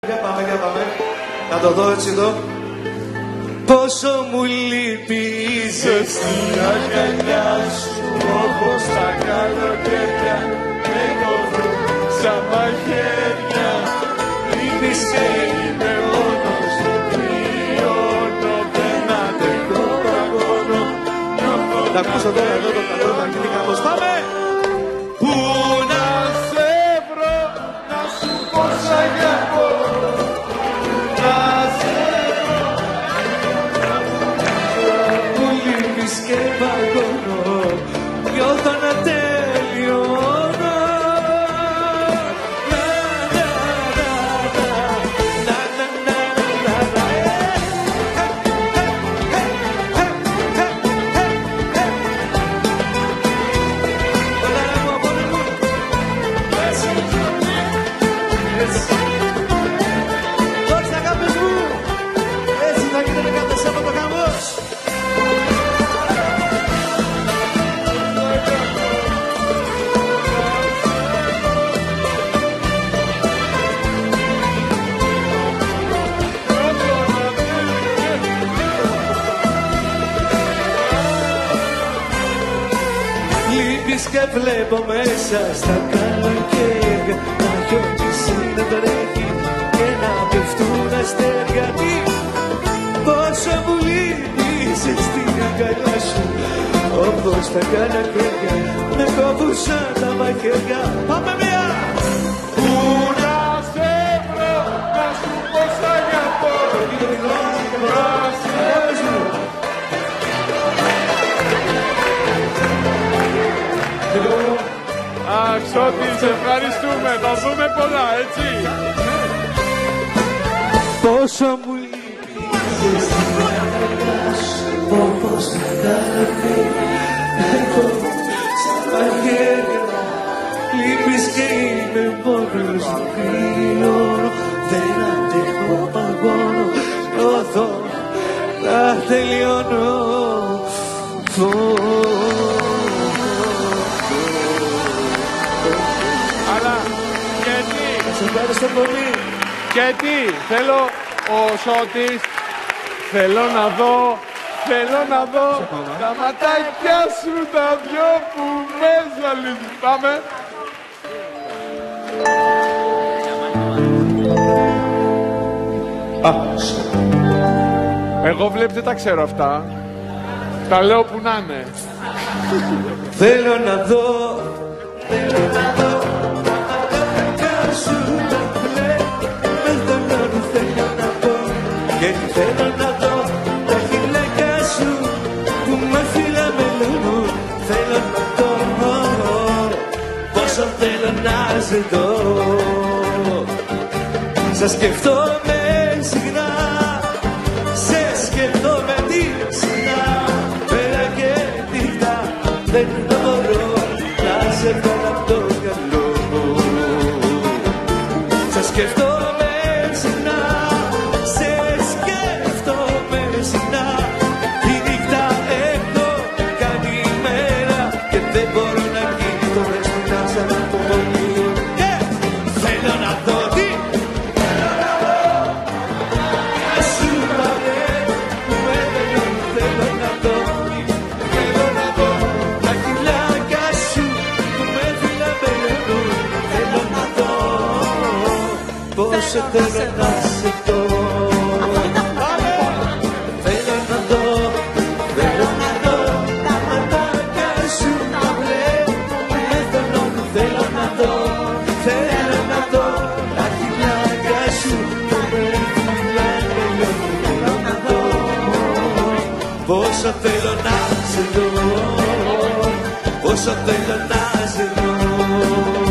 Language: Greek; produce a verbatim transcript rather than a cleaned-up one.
Για πάμε, για πάμε. Να το δω έτσι εδώ. Πόσο μου λείπει η ζεστή αγκαλιά σου, όπως τα καλοκαίρια με κοβρούν σαν μαχαίρια. Λείπεις και είμαι μόνος, κρυώνω, δεν αντέχω, παγώνω. Να ακούσω τώρα εδώ το καλό να γίνει κάπως. Πάμε! Πού να σε βρω, να σου πω σ' αγαπώ. Να σε βρω, που λείπεις και παγώνω, νιώθω να τελειώνω. Και βλέπω μέσα στα καλοκαίρια να γιορτήσει, να τρέχει και να πέφτουν αστέρια. Τι, πόσο μου λείπεις στην αγκαλιά σου, όπως τα καλοκαίρια με κόβουν σαν τα μαχαίρια. Πάμε μία! Πού να σε βρω, να σου πω σ' αγαπώ. Αχ, Σώτη, σε ευχαριστούμε. Θα δούμε πολλά, έτσι. Πόσο μου λείπεις στην αγκαλιά σου, όπως τα καλοκαίρια έχω σαν μαχαίρια. Λείπεις και είμαι μόνος, κρυώνω, δεν αντέχω, παγώνω, νιώθω να τελειώνω. Ευχαριστώ πολύ. Και τι, θέλω ο Σώτης, θέλω να δω, θέλω να δω τα ματάκια σου τα δυο που με ζαλίζουν. Πάμε. Α, εγώ βλέπετε τα ξέρω αυτά. Τα λέω που να είναι. Θέλω να δω, θέλω να δω. Και θέλω να δω τα χειλάκια σου που με φιλαμελώνουν. Θέλω να δω πόσο θέλω να σε δω. Σε σκεφτόμαι συχνά, σε σκεφτόμαι τι συχνά. Πέρα και νύχτα δεν μπορώ να σε βγάλω απ' το μυαλό. Σε σκεφτόμαι πόσο θέλω να σε δω. Θέλω να δω, θέλω να δω τα ματάκια σου να βλέπω με θολώνουν. Θέλω να δω, θέλω να δω τα χειλάκια σου που με φιλαμελώνουν. Θέλω να δω πόσο θέλω να σε δω, πόσο θέλω να σε δω.